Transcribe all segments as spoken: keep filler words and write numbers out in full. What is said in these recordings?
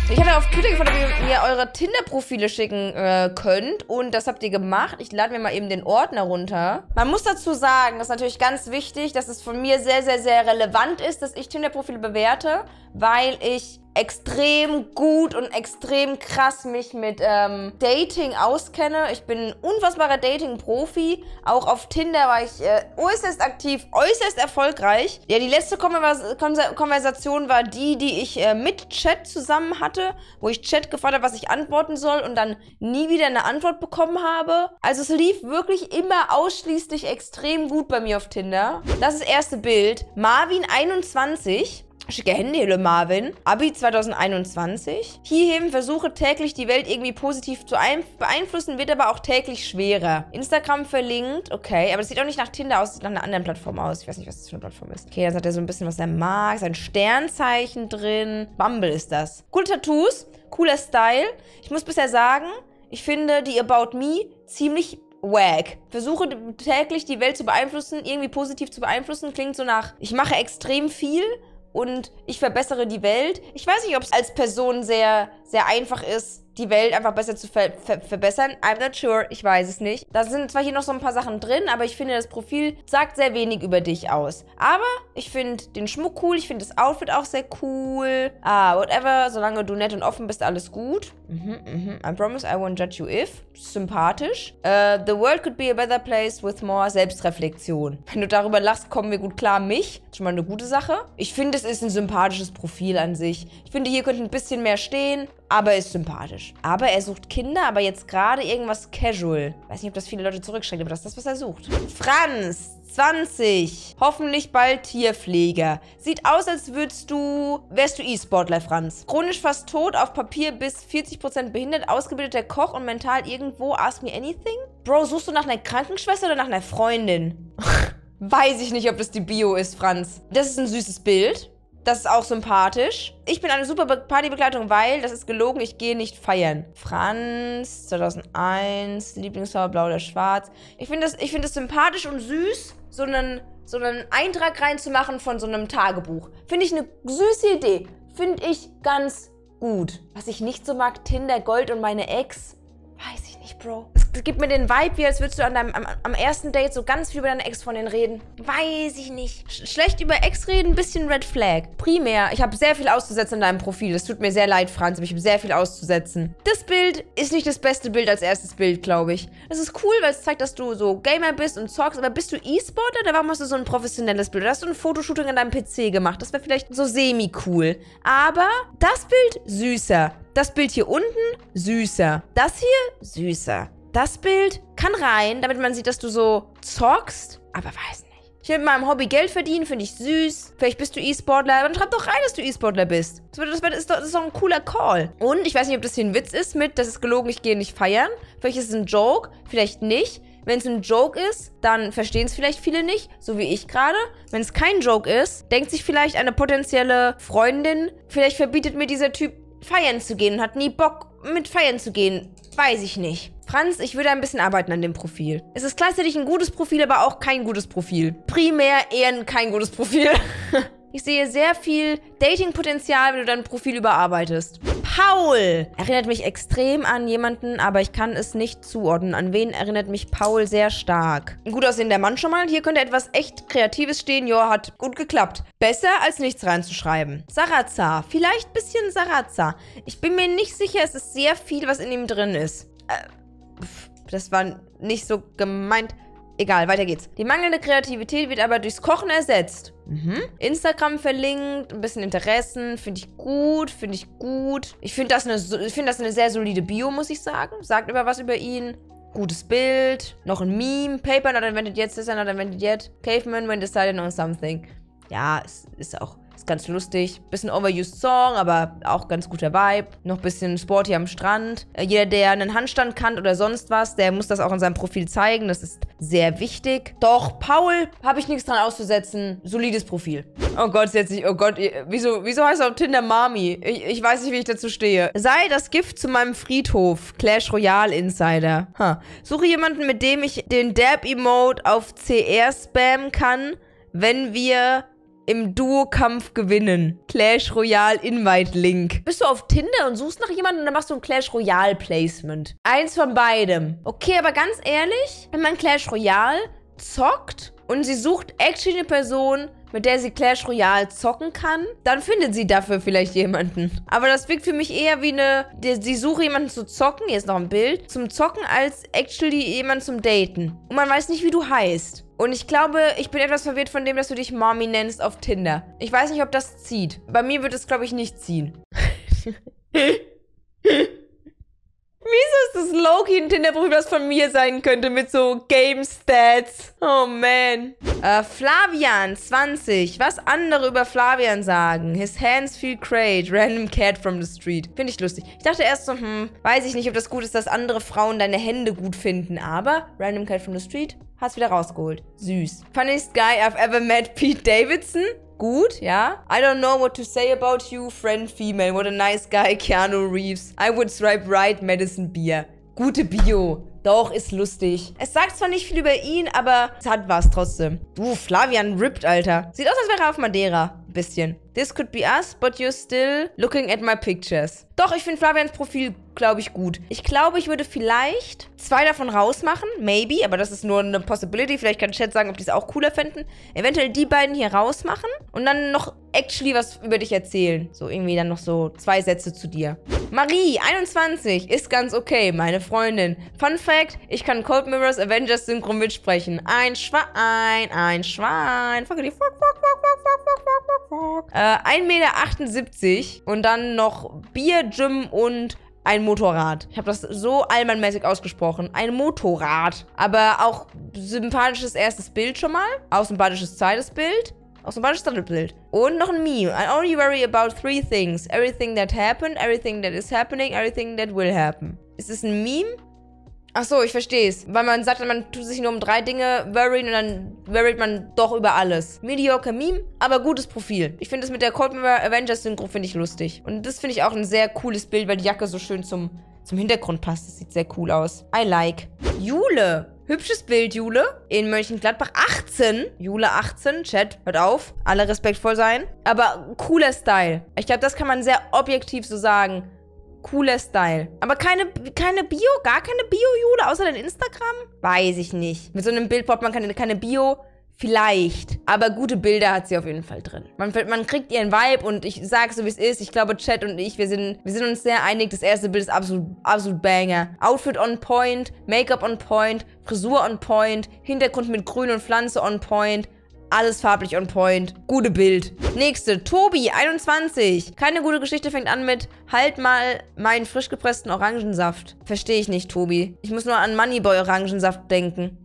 Ich hatte auf Twitter gefragt, ob ihr mir eure Tinder-Profile schicken äh, könnt. Und das habt ihr gemacht. Ich lade mir mal eben den Ordner runter. Man muss dazu sagen, das ist natürlich ganz wichtig, dass es von mir sehr, sehr, sehr relevant ist, dass ich Tinder-Profile bewerte, weil ich extrem gut und extrem krass mich mit ähm, Dating auskenne. Ich bin ein unfassbarer Dating-Profi. Auch auf Tinder war ich äh, äußerst aktiv, äußerst erfolgreich. Ja, die letzte Konvers Konversation war die, die ich äh, mit Chat zusammen hatte, wo ich Chat gefragt habe, was ich antworten soll und dann nie wieder eine Antwort bekommen habe. Also es lief wirklich immer ausschließlich extrem gut bei mir auf Tinder. Das ist das erste Bild. Marvin einundzwanzig. Schicke Hände, hallo Marvin. Abi zwanzig einundzwanzig. Hierhin versuche täglich die Welt irgendwie positiv zu beeinflussen, wird aber auch täglich schwerer. Instagram verlinkt, okay, aber das sieht auch nicht nach Tinder aus, sieht nach einer anderen Plattform aus. Ich weiß nicht, was das für eine Plattform ist. Okay, dann hat er so ein bisschen, was er mag, sein Sternzeichen drin. Bumble ist das. Coole Tattoos, cooler Style. Ich muss bisher sagen, ich finde die About Me ziemlich wack. Versuche täglich die Welt zu beeinflussen, irgendwie positiv zu beeinflussen, klingt so nach, ich mache extrem viel und ich verbessere die Welt. Ich weiß nicht, ob es als Person sehr, sehr einfach ist, die Welt einfach besser zu ver ver verbessern. I'm not sure. Ich weiß es nicht. Da sind zwar hier noch so ein paar Sachen drin, aber ich finde, das Profil sagt sehr wenig über dich aus. Aber ich finde den Schmuck cool. Ich finde das Outfit auch sehr cool. Ah, whatever. Solange du nett und offen bist, alles gut. Mhm, mhm. I promise I won't judge you if. Sympathisch. Uh, the world could be a better place with more Selbstreflexion. Wenn du darüber lachst, kommen wir gut klar. Mich. Schon mal eine gute Sache. Ich finde, es ist ein sympathisches Profil an sich. Ich finde, hier könnte ein bisschen mehr stehen, aber er ist sympathisch. Aber er sucht Kinder, aber jetzt gerade irgendwas casual. Weiß nicht, ob das viele Leute zurückschreckt, aber das ist das, was er sucht. Franz, zwanzig. Hoffentlich bald Tierpfleger. Sieht aus, als würdest du, wärst du E-Sportler, Franz. Chronisch fast tot, auf Papier bis vierzig Prozent behindert, ausgebildeter Koch und mental irgendwo. Ask me anything? Bro, suchst du nach einer Krankenschwester oder nach einer Freundin? Weiß ich nicht, ob das die Bio ist, Franz. Das ist ein süßes Bild. Das ist auch sympathisch. Ich bin eine super Partybegleitung, weil, das ist gelogen, ich gehe nicht feiern. Franz, zweitausendeins, Lieblingsfarbe blau oder schwarz. Ich finde das, ich finde das sympathisch und süß, so einen, so einen Eintrag reinzumachen von so einem Tagebuch. Finde ich eine süße Idee. Finde ich ganz gut. Was ich nicht so mag, Tinder, Gold und meine Ex. Weiß ich nicht, Bro. Es gibt mir den Vibe, wie als würdest du an deinem, am, am ersten Date so ganz viel über deine Ex-Freundin reden. Weiß ich nicht. Sch schlecht über Ex reden, bisschen Red Flag. Primär, ich habe sehr viel auszusetzen in deinem Profil. Es tut mir sehr leid, Franz, aber ich habe sehr viel auszusetzen. Das Bild ist nicht das beste Bild als erstes Bild, glaube ich. Das ist cool, weil es zeigt, dass du so Gamer bist und zockst. Aber bist du E-Sportler oder warum hast du so ein professionelles Bild? Oder hast du ein Fotoshooting an deinem P C gemacht? Das wäre vielleicht so semi-cool. Aber das Bild, süßer. Das Bild hier unten, süßer. Das hier, süßer. Das Bild kann rein, damit man sieht, dass du so zockst, aber weiß nicht. Ich will mit meinem Hobby Geld verdienen, finde ich süß. Vielleicht bist du E-Sportler, dann schreib doch rein, dass du E-Sportler bist. Das, das, das, ist doch, das ist doch ein cooler Call. Und ich weiß nicht, ob das hier ein Witz ist mit, das ist gelogen, ich gehe nicht feiern. Vielleicht ist es ein Joke, vielleicht nicht. Wenn es ein Joke ist, dann verstehen es vielleicht viele nicht, so wie ich gerade. Wenn es kein Joke ist, denkt sich vielleicht eine potenzielle Freundin, vielleicht verbietet mir dieser Typ feiern zu gehen und hat nie Bock mit feiern zu gehen. Weiß ich nicht. Franz, ich würde ein bisschen arbeiten an dem Profil. Es ist gleichzeitig ein gutes Profil, aber auch kein gutes Profil. Primär eher kein gutes Profil. Ich sehe sehr viel Dating-Potenzial, wenn du dein Profil überarbeitest. Paul erinnert mich extrem an jemanden, aber ich kann es nicht zuordnen. An wen erinnert mich Paul sehr stark? Ein gut aussehender Mann schon mal. Hier könnte etwas echt Kreatives stehen. Ja, hat gut geklappt. Besser als nichts reinzuschreiben. Sarazar. Vielleicht ein bisschen Sarazar. Ich bin mir nicht sicher, es ist sehr viel, was in ihm drin ist. Äh, das war nicht so gemeint. Egal, weiter geht's. Die mangelnde Kreativität wird aber durchs Kochen ersetzt. Mhm. Instagram verlinkt, ein bisschen Interessen, finde ich gut, finde ich gut. Ich finde das, eine, ich find das eine sehr solide Bio, muss ich sagen. Sagt über was über ihn. Gutes Bild, noch ein Meme. Paper not invented yet, sister not invented yet. Caveman when decided on something. Ja, es ist auch... Ist ganz lustig. Bisschen overused Song, aber auch ganz guter Vibe. Noch bisschen sporty am Strand. Äh, jeder, der einen Handstand kann oder sonst was, der muss das auch in seinem Profil zeigen. Das ist sehr wichtig. Doch, Paul, habe ich nichts dran auszusetzen. Solides Profil. Oh Gott, jetzt nicht. Oh Gott, wieso, wieso heißt er auf Tinder Mami? Ich, ich weiß nicht, wie ich dazu stehe. Sei das Gift zu meinem Friedhof. Clash Royale Insider. Huh. Suche jemanden, mit dem ich den Dab-Emote auf C R spammen kann, wenn wir im Duo-Kampf gewinnen. Clash Royale Invite-Link. Bist du auf Tinder und suchst nach jemandem und dann machst du ein Clash Royale-Placement. Eins von beidem. Okay, aber ganz ehrlich, wenn man Clash Royale zockt und sie sucht actually eine Person, mit der sie Clash Royale zocken kann, dann findet sie dafür vielleicht jemanden. Aber das wirkt für mich eher wie eine, die, die suche jemanden zu zocken, hier ist noch ein Bild, zum Zocken als actually jemand zum Daten. Und man weiß nicht, wie du heißt. Und ich glaube, ich bin etwas verwirrt von dem, dass du dich Mommy nennst auf Tinder. Ich weiß nicht, ob das zieht. Bei mir wird es, glaube ich, nicht ziehen. Wieso ist das Loki ein Tinder-Profil, das von mir sein könnte mit so Game-Stats? Oh, man. Äh, Flavian, zwanzig. Was andere über Flavian sagen. His hands feel great. Random cat from the street. Finde ich lustig. Ich dachte erst so, hm, weiß ich nicht, ob das gut ist, dass andere Frauen deine Hände gut finden. Aber Random cat from the street, hast wieder rausgeholt. Süß. Funniest guy I've ever met, Pete Davidson. Gut, ja. I don't know what to say about you, friend female. What a nice guy, Keanu Reeves. I would swipe right, Madison Beer. Gute Bio. Doch, ist lustig. Es sagt zwar nicht viel über ihn, aber es hat was trotzdem. Du, Flavian ripped, Alter. Sieht aus, als wäre er auf Madeira. Ein bisschen. This could be us, but you're still looking at my pictures. Doch, ich finde Flavians Profil, glaube ich, gut. Ich glaube, ich würde vielleicht zwei davon rausmachen. Maybe, aber das ist nur eine Possibility. Vielleicht kann Chat sagen, ob die es auch cooler fänden. Eventuell die beiden hier rausmachen und dann noch actually was über dich erzählen. So irgendwie dann noch so zwei Sätze zu dir. Marie, einundzwanzig, ist ganz okay, meine Freundin. Fun Fact, ich kann Cold Mirrors Avengers Synchron mitsprechen. Ein Schwein, ein Schwein. Fuck, fuck, fuck, fuck, fuck, fuck, fuck, fuck. Äh, ein Meter achtundsiebzig und dann noch Bier, Gym und ein Motorrad. Ich habe das so allmannmäßig ausgesprochen. Ein Motorrad. Aber auch sympathisches erstes Bild schon mal. Auch sympathisches zweites Bild. Auch sympathisches drittes Bild. Und noch ein Meme. I only worry about three things. Everything that happened, everything that is happening, everything that will happen. Ist es ein Meme? Ach so, ich verstehe es. Weil man sagt, man tut sich nur um drei Dinge worryen und dann worryt man doch über alles. Mediocre Meme, aber gutes Profil. Ich finde es mit der Cold Mirror Avengers Synchro finde ich lustig. Und das finde ich auch ein sehr cooles Bild, weil die Jacke so schön zum, zum Hintergrund passt. Das sieht sehr cool aus. I like. Jule. Hübsches Bild, Jule. In Mönchengladbach. achtzehn. Jule achtzehn. Chat, hört auf. Alle respektvoll sein. Aber cooler Style. Ich glaube, das kann man sehr objektiv so sagen. Cooler Style. Aber keine, keine Bio? Gar keine Bio, Jule? Außer dein Instagram? Weiß ich nicht. Mit so einem Bild braucht man keine, keine Bio. Vielleicht. Aber gute Bilder hat sie auf jeden Fall drin. Man, man kriegt ihren Vibe und ich sage so, wie es ist. Ich glaube, Chat und ich, wir sind, wir sind uns sehr einig. Das erste Bild ist absolut, absolut Banger. Outfit on point, Make-up on point, Frisur on point, Hintergrund mit Grün und Pflanze on point. Alles farblich on point. Gute Bild. Nächste. Tobi, einundzwanzig. Keine gute Geschichte fängt an mit halt mal meinen frisch gepressten Orangensaft. Verstehe ich nicht, Tobi. Ich muss nur an Moneyboy Orangensaft denken.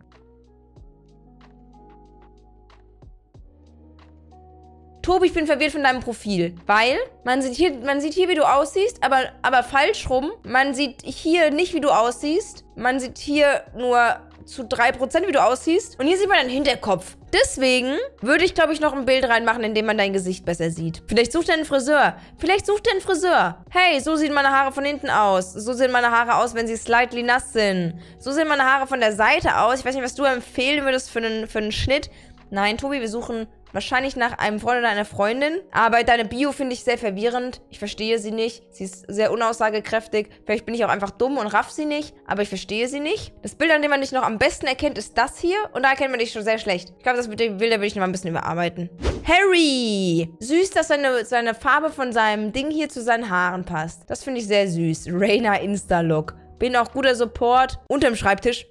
Tobi, ich bin verwirrt von deinem Profil, weil man sieht hier, man sieht hier, wie du aussiehst, aber, aber falsch rum. Man sieht hier nicht, wie du aussiehst. Man sieht hier nur zu drei Prozent, wie du aussiehst. Und hier sieht man deinen Hinterkopf. Deswegen würde ich, glaube ich, noch ein Bild reinmachen, in dem man dein Gesicht besser sieht. Vielleicht sucht er einen Friseur. Vielleicht sucht er einen Friseur. Hey, so sehen meine Haare von hinten aus. So sehen meine Haare aus, wenn sie slightly nass sind. So sehen meine Haare von der Seite aus. Ich weiß nicht, was du empfehlen würdest für einen, für einen Schnitt. Nein, Tobi, wir suchen wahrscheinlich nach einem Freund oder einer Freundin. Aber deine Bio finde ich sehr verwirrend. Ich verstehe sie nicht. Sie ist sehr unaussagekräftig. Vielleicht bin ich auch einfach dumm und raff sie nicht. Aber ich verstehe sie nicht. Das Bild, an dem man dich noch am besten erkennt, ist das hier. Und da erkennt man dich schon sehr schlecht. Ich glaube, das Bild, da will ich noch mal ein bisschen überarbeiten. Harry! Süß, dass seine, seine Farbe von seinem Ding hier zu seinen Haaren passt. Das finde ich sehr süß. Rainer Insta-Look. Bin auch guter Support. Unterm Schreibtisch.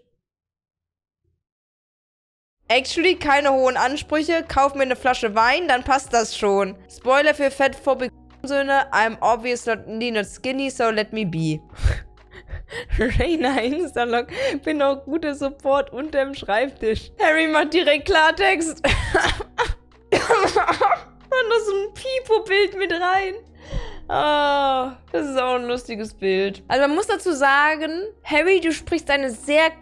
Actually, keine hohen Ansprüche. Kauf mir eine Flasche Wein, dann passt das schon. Spoiler für fettphobic Söhne. I'm obviously not skinny, so let me be. Rainer Instalog. Bin auch guter Support unterm Schreibtisch. Harry macht direkt Klartext. Und noch so ein Pipo-Bild mit rein. Ah, das ist auch ein lustiges Bild. Also man muss dazu sagen, Harry, du sprichst eine sehr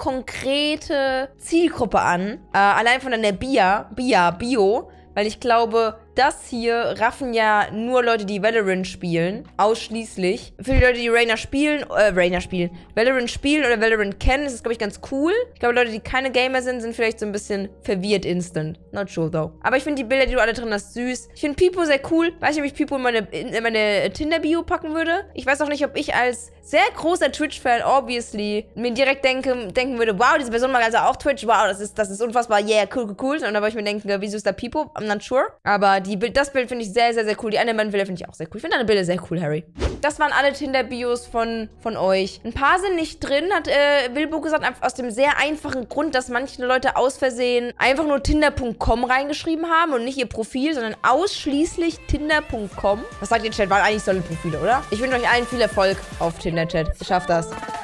konkrete Zielgruppe an. Äh, allein von deiner Bia, Bia, Bio. Weil ich glaube, das hier raffen ja nur Leute, die Valorant spielen. Ausschließlich. Für die Leute, die Reyna spielen, äh, Reyna spielen, Valorant spielen oder Valorant kennen, ist das, glaube ich, ganz cool. Ich glaube, Leute, die keine Gamer sind, sind vielleicht so ein bisschen verwirrt instant. Not sure, though. Aber ich finde die Bilder, die du alle drin hast, süß. Ich finde Pipo sehr cool. Weiß nicht, ob ich Pipo in meine, in meine Tinder-Bio packen würde. Ich weiß auch nicht, ob ich als sehr großer Twitch-Fan, obviously, mir direkt denke, denken würde, wow, diese Person mag also auch Twitch, wow, das ist, das ist unfassbar, yeah, cool, cool, cool. Und dann würde ich mir denken, wieso ist da Pipo? I'm not sure. Aber die, das Bild finde ich sehr, sehr, sehr cool. Die anderen beiden Bilder finde ich auch sehr cool. Ich finde deine Bilder sehr cool, Harry. Das waren alle Tinder-Bios von, von euch. Ein paar sind nicht drin, hat äh, Wilbo gesagt, aus dem sehr einfachen Grund, dass manche Leute aus Versehen einfach nur Tinder Punkt com reingeschrieben haben und nicht ihr Profil, sondern ausschließlich Tinder Punkt com. Was sagt ihr, Chat? Waren eigentlich solide Profile, oder? Ich wünsche euch allen viel Erfolg auf Tinder, Chat. Ihr schafft das.